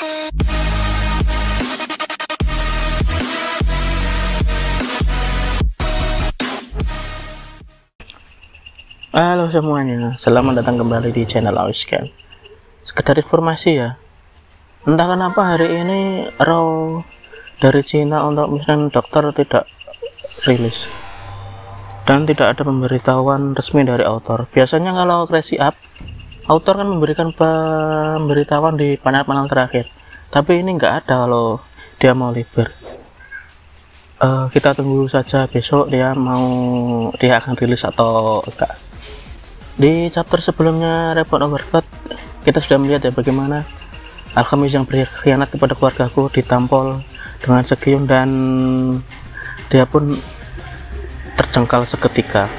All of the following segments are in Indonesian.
Halo semuanya, selamat datang kembali di channel Auscan. Sekedar informasi ya, entah kenapa hari ini RAW dari Cina untuk mesin dokter tidak rilis dan tidak ada pemberitahuan resmi dari author. Biasanya kalau crazy up, author kan memberikan pemberitahuan di panel-panel terakhir, tapi ini nggak ada kalau dia mau liber. Kita tunggu saja besok dia akan rilis atau enggak. Di chapter sebelumnya Report Overclock kita sudah melihat ya bagaimana alkemis yang berkhianat kepada keluargaku ditampol dengan segiun dan dia pun terjengkal seketika.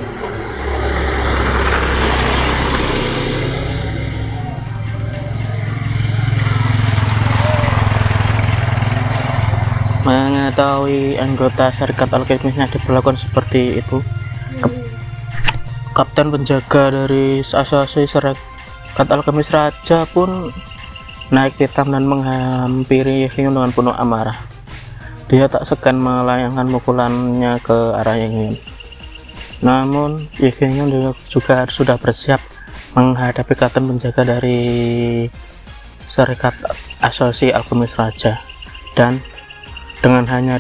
Mengetahui anggota Serikat Alkemisnya diperlakukan seperti itu, kapten penjaga dari asosiasi Serikat Alkemis Raja pun naik hitam dan menghampiri Yifeng dengan penuh amarah. Dia tak segan melayangkan pukulannya ke arah Yifeng. Namun Yifeng juga sudah bersiap menghadapi kapten penjaga dari Serikat Asosiasi Alkemis Raja, dan dengan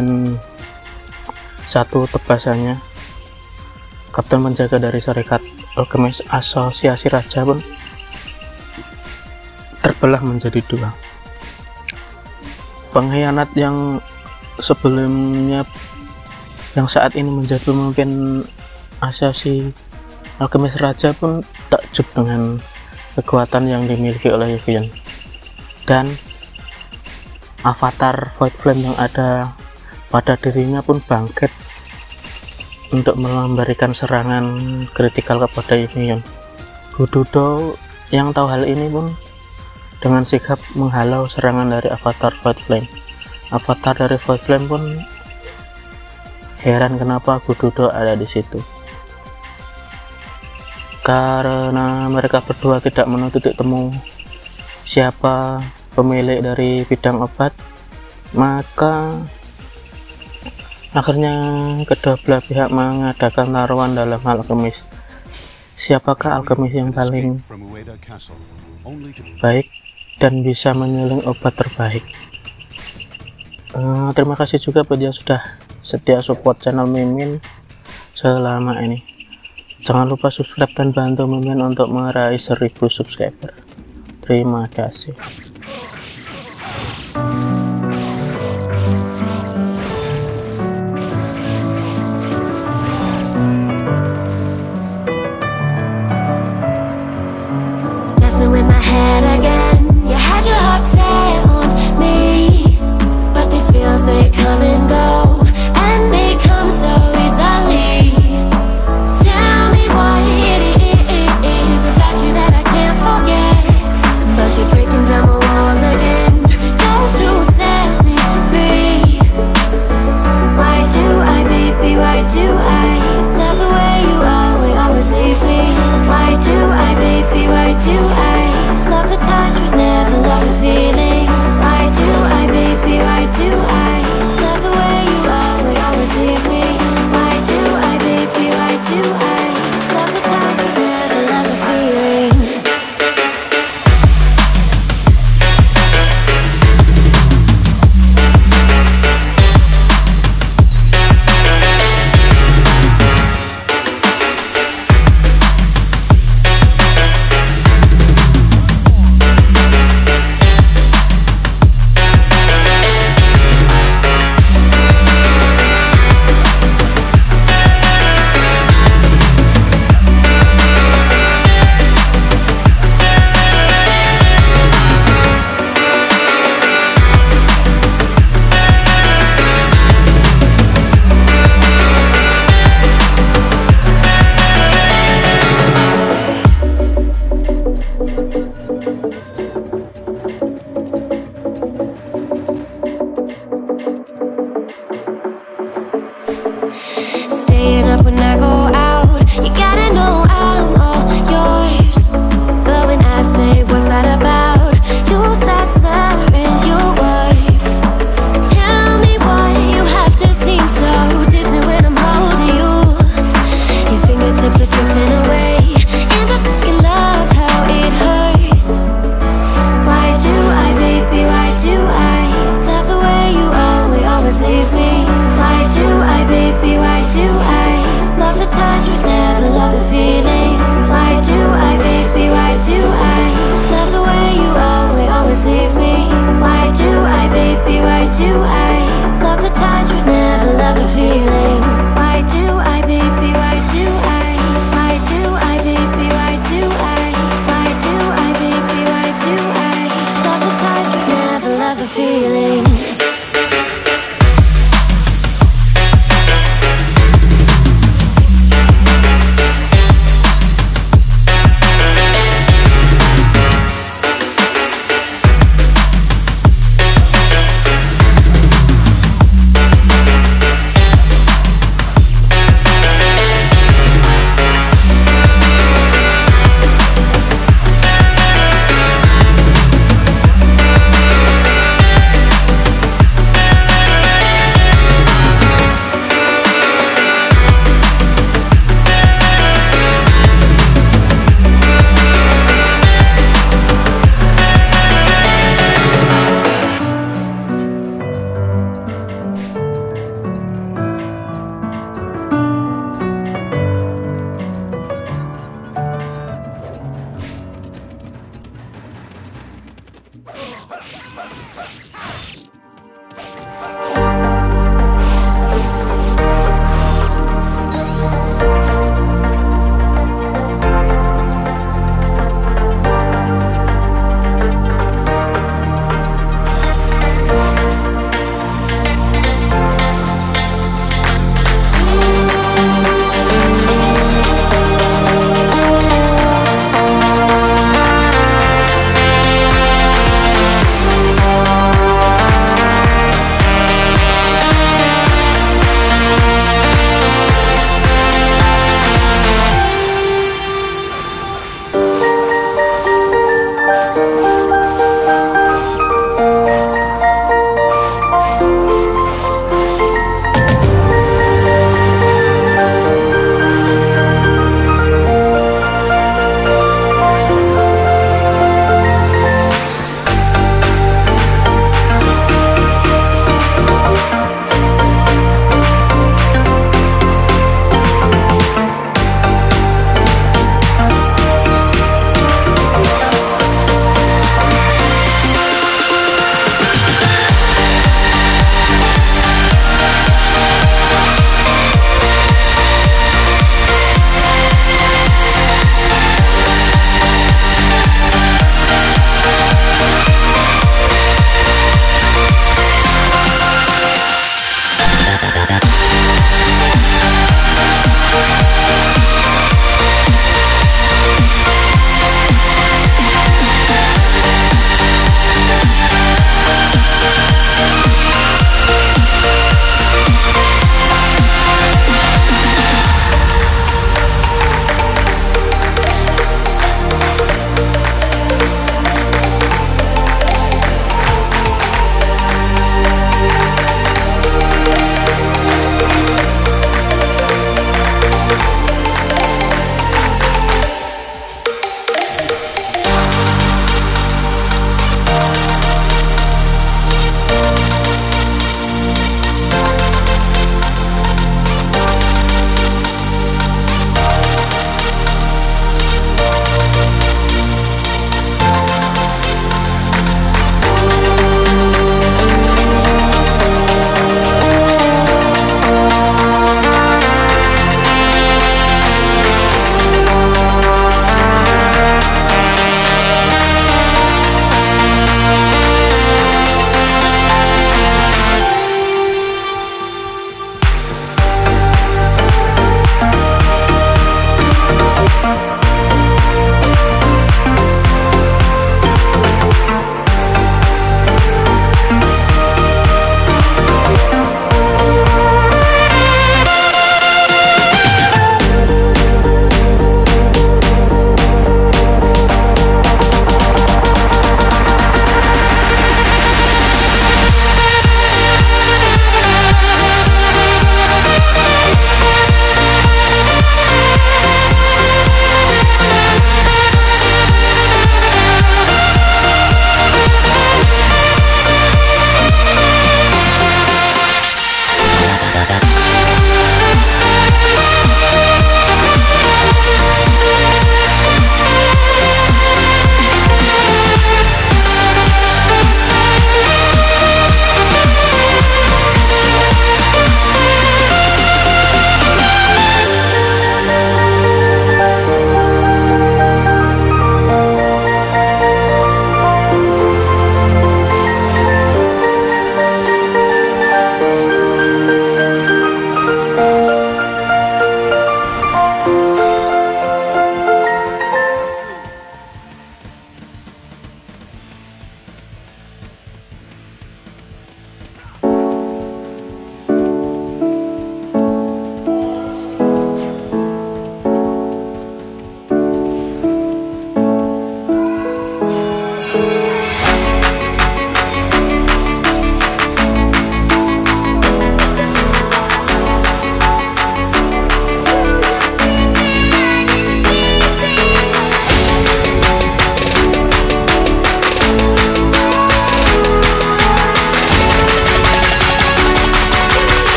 satu tebasannya kapten penjaga dari Serikat Alkemis Asosiasi Raja pun terbelah menjadi dua. Pengkhianat yang sebelumnya yang saat ini menjadi pemimpin Asosiasi Alkemis Raja pun takjub dengan kekuatan yang dimiliki oleh Yifeng, dan avatar Void Flame yang ada pada dirinya pun bangkit untuk memberikan serangan kritikal kepada Yifeng. Gududo yang tahu hal ini pun dengan sigap menghalau serangan dari avatar Void Flame. Avatar dari Void Flame pun heran kenapa Gududo ada di situ. Karena mereka berdua tidak menuntut titik temu siapa pemilik dari bidang obat, maka akhirnya kedua belah pihak mengadakan taruhan dalam hal alkemis. Siapakah alkemis yang paling baik dan bisa menyuling obat terbaik? Terima kasih juga buat yang sudah setia support channel Mimin selama ini. Jangan lupa subscribe dan bantu Mimin untuk meraih 1000 subscriber. Terima kasih. In my head again, you had your heart set on me, but these feels, they come and go, and they come so easily. Tell me what it is about you that I can't forget, but you're breaking down my walls again just to set me free. Why do I, baby, why do I love the way you are, we always leave me? Why do I, baby, why do I love the touch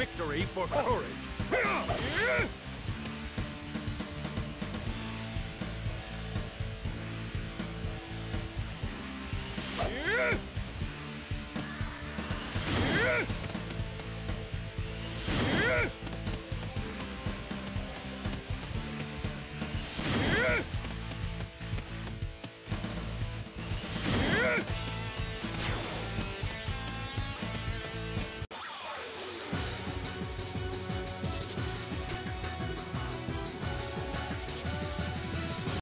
victory for courage. Yeah!